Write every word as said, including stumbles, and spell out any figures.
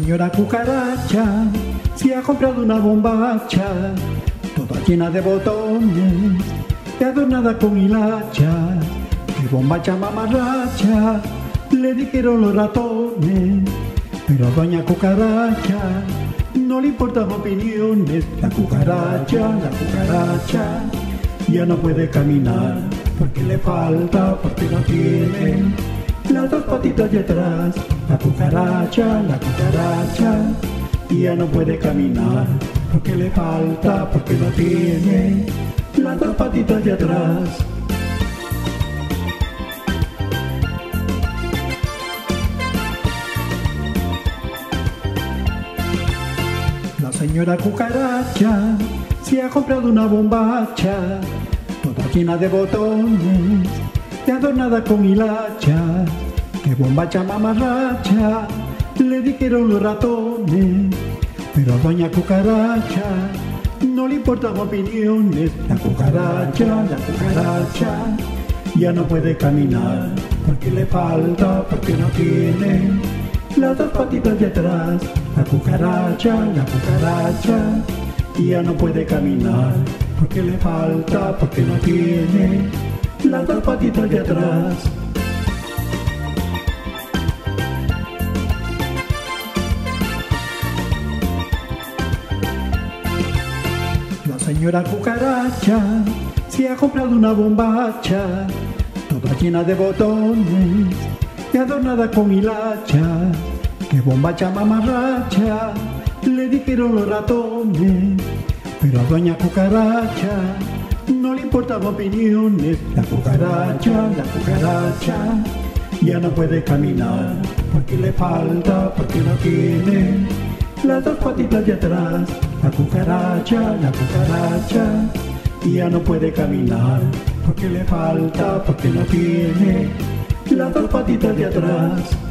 señora cucaracha se ha comprado una bombacha, toda llena de botones y adornada con hilacha. ¡Qué bombacha mamarracha! Le dijeron los ratones, pero a doña cucaracha no le importan opiniones. La cucaracha, la cucaracha ya no puede caminar porque le falta, porque no tiene las dos patitas de atrás. La cucaracha, la cucaracha ya no puede caminar porque le falta, porque no tiene las dos patitas de atrás. La señora cucaracha se ha comprado una bombacha, toda llena de botones y adornada con hilacha. ¡Qué bombacha mamarracha! Le dijeron los ratones, pero a doña cucaracha no le importan opiniones. La cucaracha, la cucaracha ya no puede caminar porque le falta, porque no tiene las dos patitas de atrás. La cucaracha, la cucaracha ya no puede caminar porque le falta, porque no tiene las dos patitas de atrás. La señora cucaracha se ha comprado una bombacha, toda llena de botones y adornada con hilacha. ¡Qué bombacha mamarracha! Le dijeron los ratones, pero a doña cucaracha no le importan opiniones. La cucaracha, la cucaracha ya no puede caminar porque le falta, porque no tiene las dos patitas de atrás. La cucaracha, la cucaracha ya no puede caminar porque le falta, porque no tiene las dos patitas de atrás.